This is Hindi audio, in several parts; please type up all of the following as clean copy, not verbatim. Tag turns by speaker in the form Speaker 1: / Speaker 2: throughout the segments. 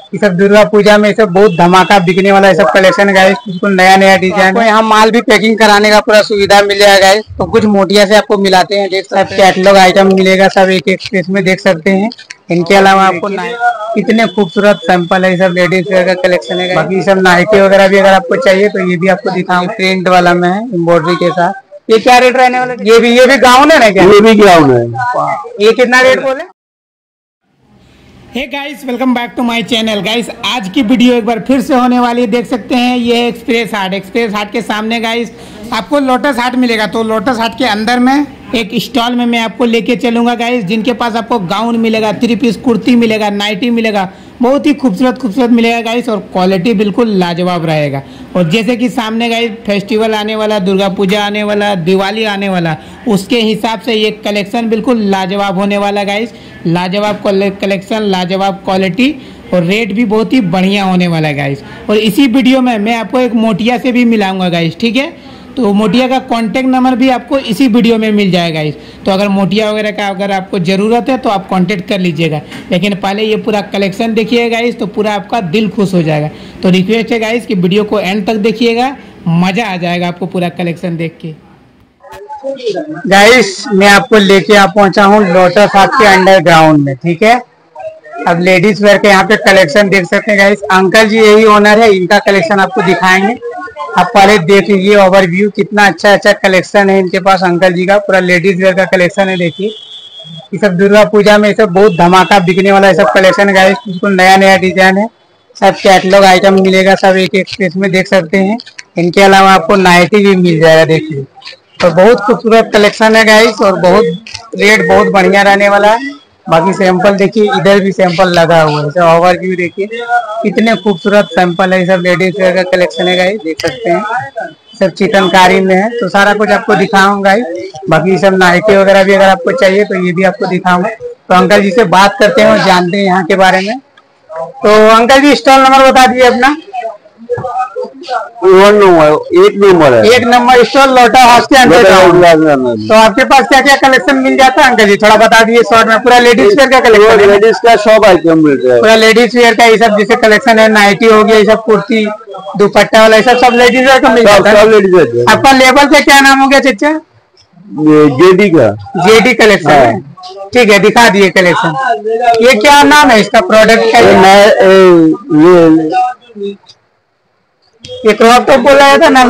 Speaker 1: ये सब दुर्गा पूजा में सब बहुत धमाका बिकने वाला है सब कलेक्शन गाइस, बिल्कुल नया नया डिजाइन है। यहाँ माल भी पैकिंग कराने का पूरा सुविधा मिल जाएगा गाइस। तो कुछ मोटिया से आपको मिलाते हैं, देख सकते हैं कैटलॉग आइटम मिलेगा, सब एक एक पीस में देख सकते हैं। इनके अलावा आपको कितने खूबसूरत सैंपल है, सब लेडीज वेयर का कलेक्शन है। बाकी सब नाइटी वगैरह भी अगर आपको चाहिए तो ये भी आपको दिखाऊं, प्रिंट वाला में है एम्ब्रॉयडरी के साथ। ये क्या रेट रहने वाला? ये भी गाउन है ना क्या? ये भी गाउन है। ये कितना रेट बोले? Hey guys, welcome back to my channel. Guys आज की वीडियो एक बार फिर से होने वाली है, देख सकते हैं ये एक्सप्रेस हाट के सामने गाइस आपको लोटस हाट मिलेगा। तो लोटस हाट के अंदर में एक स्टॉल में मैं आपको लेके चलूंगा गाइस, जिनके पास आपको गाउन मिलेगा, 3 पीस कुर्ती मिलेगा, नाइटी मिलेगा, बहुत ही खूबसूरत मिलेगा गाइस, और क्वालिटी बिल्कुल लाजवाब रहेगा। और जैसे कि सामने गाइस फेस्टिवल आने वाला, दुर्गा पूजा आने वाला, दिवाली आने वाला, उसके हिसाब से ये कलेक्शन बिल्कुल लाजवाब होने वाला गाइस। लाजवाब कलेक्शन, लाजवाब क्वालिटी और रेट भी बहुत ही बढ़िया होने वाला है गाइस। और इसी वीडियो में मैं आपको एक मोटिया से भी मिलाऊंगा गाइस, ठीक है? तो मोटिया का कांटेक्ट नंबर भी आपको इसी वीडियो में मिल जाएगा गाइस। तो अगर मोटिया वगैरह का अगर आपको ज़रूरत है तो आप कांटेक्ट कर लीजिएगा, लेकिन पहले ये पूरा कलेक्शन देखिएगा गाइस, तो पूरा आपका दिल खुश हो जाएगा। तो रिक्वेस्ट है गाइस कि वीडियो को एंड तक देखिएगा, मज़ा आ जाएगा आपको पूरा कलेक्शन देख के। गाइस मैं आपको लेके आ पहुंचा हूँ लोटस हाट के अंडरग्राउंड में, ठीक है? अब लेडीज वेयर के यहाँ पे कलेक्शन देख सकते हैं गाइस। अंकल जी यही ओनर है, इनका कलेक्शन आपको दिखाएंगे। आप पहले देख लीजिए ओवरव्यू, कितना अच्छा कलेक्शन है इनके पास। अंकल जी का पूरा लेडीज वेयर का कलेक्शन है, देखिए। ये सब दुर्गा पूजा में सब बहुत धमाका बिकने वाला है सब कलेक्शन गाइस, बिल्कुल नया नया डिजाइन है। सब कैटलॉग आइटम मिलेगा, सब एक एक पीस में देख सकते हैं। इनके अलावा आपको नाइटी भी मिल जाएगा, देखिए। तो बहुत खूबसूरत कलेक्शन है गाइस, और बहुत रेट बहुत बढ़िया रहने वाला है। बाकी सैंपल देखिए, इधर भी सैंपल लगा हुआ है। सब ओवरव्यू देखिए, कितने खूबसूरत सैंपल है। सब लेडीज वेयर का कलेक्शन है गाइस, देख सकते हैं। सब चिकनकारी में है, तो सारा कुछ आपको दिखाऊंगा गाइस। बाकी सब नाइटी वगैरह भी अगर आपको चाहिए तो ये भी आपको दिखाऊंगा। तो अंकल जी से बात करते हैं और जानते हैं यहाँ के बारे में। तो अंकल जी स्टॉल नंबर बता दीजिए अपना। 1 नंबर स्टॉल लोटस हाउस के अंदर। तो आपके पास क्या क्या कलेक्शन मिल जाता है अंकल जी, थोड़ा बता दीजिए शॉर्ट में। पूरा लेडीज वेयर का कलेक्शन, लेडीज का सब आइटम मिल रहा है। पूरा लेडीज वेयर का ये सब जैसे कलेक्शन है, नाइटी हो गया, ये सब कुर्ती, दुपट्टा वाला, ये सब लेडीज वेयर का मिल जाता है। आपका लेबल का क्या नाम हो गया चाचा? जेडी कलेक्शन है, ठीक है। दिखा दिए कलेक्शन। ये क्या नाम है इसका प्रोडक्ट का? ये क्रॉप टॉप बोला था ना?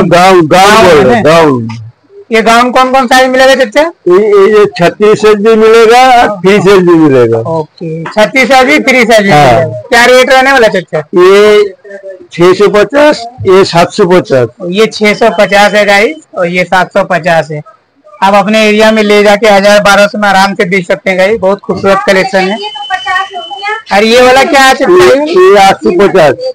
Speaker 1: गाउन। ये गाउन कौन कौन साइज मिलेगा चाचा? ये 36 साइज भी मिलेगा, 3 साइज भी मिलेगा। ओके, 36 साइज भी, 3 साइज भी। क्या रेट रहने वाला चाचा? ये 650, ये 750। ये 650 है गाइस, और ये 750 है। आप अपने एरिया में ले जाके 1000-1200 में आराम से बेच सकते हैं गाइस। बहुत खूबसूरत कलेक्शन है। और ये वाला क्या है चाचा? ये 850।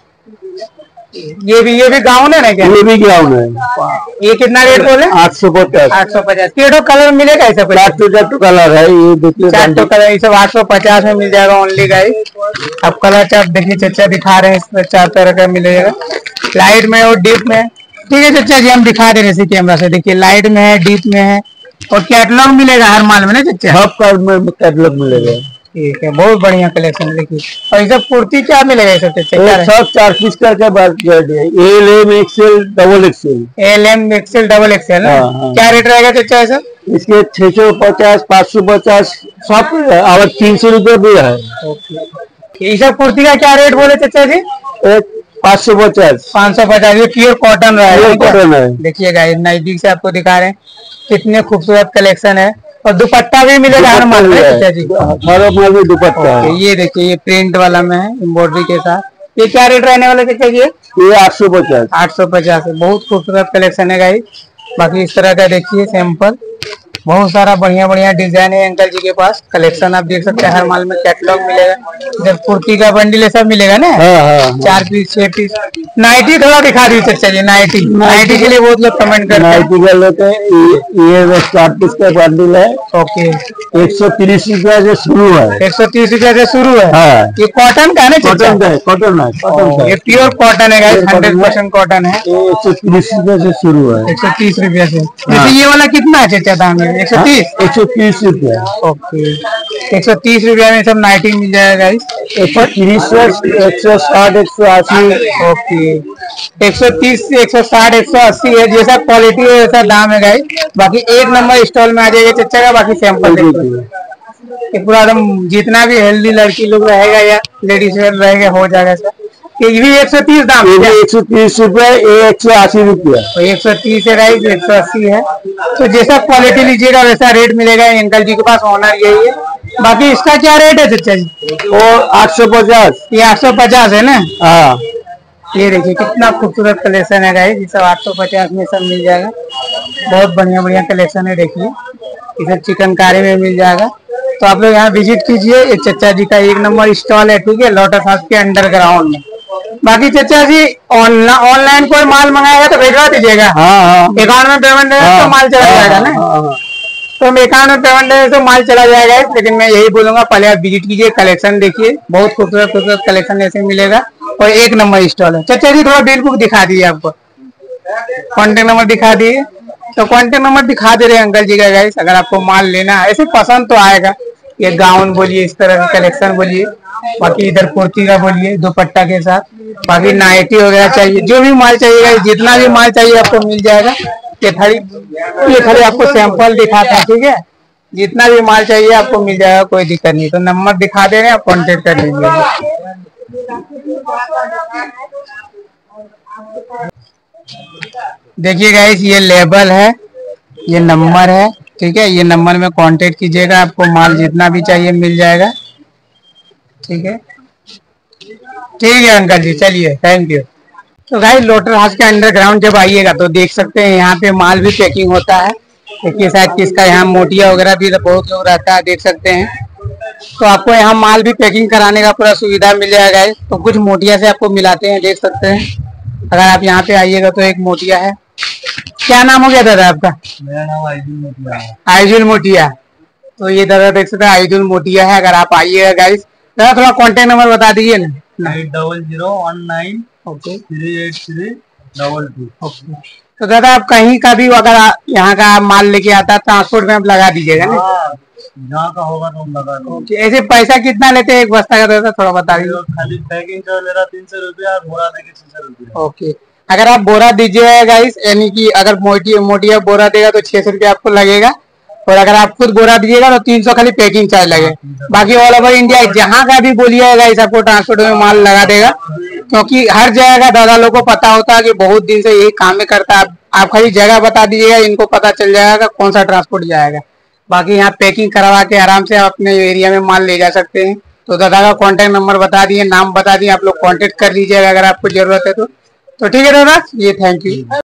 Speaker 1: ये भी गाउन है ना क्या? ये भी गाउन है। ये कितना रेट बोले? 850। 850। केडो कलर मिलेगा ऐसा? 4 कलर है, ये देखिए 4 कलर, ये सब 850 में मिल जाएगा ओनली गाइस। अब कलर चार्ट देखिए, चचा दिखा रहे हैं, इसमें 4 तरह का मिलेगा, लाइट में और डीप में। ठीक है चचा जी, हम दिखा दे रहे हैं कैमरा से, देखिए लाइट में है, डीप में है, और कैटलॉग मिलेगा हर माल में ना चचा? सब कैटलॉग मिलेगा। ठीक है, बहुत बढ़िया कलेक्शन। देखिए, और ये सब कुर्ती क्या मिलेगा? सब 4 पीस का बात है। LM XL double XL। क्या रेट रहेगा चाचा सर? इसके 650, 550, सब और 300 रुपये भी है। ये सब कुर्ती का क्या रेट बोले चाचा जी? 550। 550। ये प्योर कॉटन है। देखिएगा, नजदीक से आपको दिखा रहे हैं, कितने खूबसूरत कलेक्शन है। और दुपट्टा भी मिलेगा हर माल में चाचा जी? हर माल में दुपट्टा है। ये देखिए, ये प्रिंट वाला में है एम्ब्रॉयडरी के साथ। ये क्या रेट रहने वाला चाचा जी? ये 850। 850 है। बहुत खूबसूरत कलेक्शन है गाइस। बाकी इस तरह का देखिए सैंपल, बहुत सारा बढ़िया डिजाइन है अंकल जी के पास। कलेक्शन आप देख सकते हैं, हर माल में कैटलॉग मिलेगा। जब कुर्ती का बंडल सब मिलेगा ना? 4 पीस, 6 पीस। नाइटी थोड़ा दिखा दीजिए चाचा जी। नाइटी के लिए बहुत लोग कमेंट करते हैं। नाइटी का लेते हैं, ये 4 पीस का बंडल है। ओके, 130 रुपया से शुरू है। 130 रुपया से शुरू है। ये कॉटन का है ना? कॉटन है। ये प्योर कॉटन है, 100% कॉटन है। 130 रुपया से शुरू है। 130 रुपया से। ये वाला कितना है चाचा दाम? है? 130
Speaker 2: रुपया।
Speaker 1: ओके, 130 रुपया में सब नाइटी मिल जाएगा गाइस।
Speaker 2: 130, 160, 180।
Speaker 1: ओके, 130 से 160, 180 है। जैसा क्वालिटी है वैसा दाम है गाइस। बाकी एक नंबर स्टॉल में आ जाएगा चच्चा का। बाकी सैंपल ये पूरा एकदम जितना भी हेल्दी लड़की लोग रहेगा या लेडीज रहेगा हो जाएगा सर। ये भी 130 दाम,
Speaker 2: 130 रुपया, 180 रुपया।
Speaker 1: 130 है गाइस, 180 है। तो जैसा क्वालिटी लीजिएगा वैसा रेट मिलेगा। अंकल जी के पास ऑनर यही है। बाकी इसका क्या रेट है चच्चा जी?
Speaker 2: वो 850।
Speaker 1: ये 850 है ना?
Speaker 2: हाँ,
Speaker 1: ये देखिए कितना खूबसूरत कलेक्शन है गाइस। ये सब 850 में सब मिल जाएगा। बहुत बढ़िया बढ़िया कलेक्शन है। देखिए ये सब चिकनकारी में मिल जाएगा। तो आप लोग यहाँ विजिट कीजिए। ये चच्चा जी का एक नंबर स्टॉल है, ठीक है, लोटस हाउस के अंडरग्राउंड में। बाकी चच्चा जी ऑनलाइन कोई माल मंगाएगा तो भेजवा दीजिएगा। अकाउंट में पेमेंट है तो माल चला जाएगा ना? तो अकाउंट में पेमेंट है तो माल चला जाएगा। लेकिन मैं यही बोलूंगा पहले आप विजिट कीजिए, कलेक्शन देखिए। बहुत खूबसूरत खूबसूरत कलेक्शन ऐसे मिलेगा और एक नंबर स्टॉल है। चच्चा जी थोड़ा बिल बुक दिखा दीजिए, आपको कॉन्टेक्ट नंबर दिखा दिए। तो कॉन्टेक्ट नंबर दिखा दे रहे हैं अंकल जी का गाइस। अगर आपको माल लेना है ऐसे पसंद तो आएगा। ये गाउन बोलिए, इस तरह का कलेक्शन बोलिए। बाकी इधर कुर्ती का बोलिए दुपट्टा के साथ। बाकी नाइटी वगैरह चाहिए, जो भी माल चाहिएगा, जितना भी माल चाहिए आपको मिल जाएगा। ये खाली आपको सैंपल दिखाता है, ठीक है। जितना भी माल चाहिए आपको मिल जाएगा, कोई दिक्कत नहीं। तो नंबर दिखा दे रहे हैं, आप कॉन्टेक्ट कर लीजिएगा। देखिए गाइस ये लेबल है, ये नंबर है, ठीक है। ये नंबर में कांटेक्ट कीजिएगा, आपको माल जितना भी चाहिए मिल जाएगा, ठीक है। ठीक है अंकल जी, चलिए, थैंक यू। तो गाइस लोटस हाउस के अंडरग्राउंड जब आइएगा तो देख सकते हैं यहाँ पे माल भी पैकिंग होता है। देखिए शायद किसका यहाँ मोटिया वगैरह भी बहुत लोग रहता है, देख सकते हैं। तो आपको यहाँ माल भी पैकिंग कराने का पूरा सुविधा मिल जाएगा। तो कुछ मोटिया से आपको मिलाते हैं, देख सकते हैं। अगर आप यहाँ पे आइएगा तो एक मोटिया है। क्या नाम हो गया दादा आपका?
Speaker 2: मेरा नाम आइजुल मोटिया है।
Speaker 1: आइजुल मोटिया। तो ये दादा देख सकते हैं आइजुल मोटिया है। अगर आप आइएगा गाइस, दादा थोड़ा कांटेक्ट नंबर बता दीजिए ना।
Speaker 2: 8001938322।
Speaker 1: ओके। तो दादा आप कहीं का भी अगर यहाँ का माल लेके आता है ट्रांसपोर्ट में आप लगा दीजिएगा ना?
Speaker 2: जहाँ का होगा तो हम लगा देंगे।
Speaker 1: ऐसे पैसा कितना लेते हैं एक बस्ता का दादा, थोड़ा बता दीजिए।
Speaker 2: खाली पैकिंग चार्ज मेरा 300 रुपया, बोरा देके 600 रुपया।
Speaker 1: ओके, अगर आप बोरा दीजिएगा गाइस, यानी कि अगर मोटिया बोरा देगा तो 600 रुपया आपको लगेगा। और अगर आप खुद बोरा दीजिएगा तो 300 खाली पैकिंग चार्ज लगेगा। बाकी ऑल ओवर इंडिया जहाँ का भी बोलिएगा गाइस आपको ट्रांसपोर्ट में माल लगा देगा। क्योंकि हर जगह का दादा लोग को पता होता है कि बहुत दिन से यही काम में करता है। आप खाली जगह बता दीजिएगा, इनको पता चल जाएगा कौन सा ट्रांसपोर्ट जाएगा। बाकी यहाँ पैकिंग करवा के आराम से आप अपने एरिया में माल ले जा सकते हैं। तो दादा का कांटेक्ट नंबर बता दिए, नाम बता दिए, आप लोग कांटेक्ट कर लीजिएगा अगर आपको जरूरत है तो ठीक है दादा, ये थैंक यू।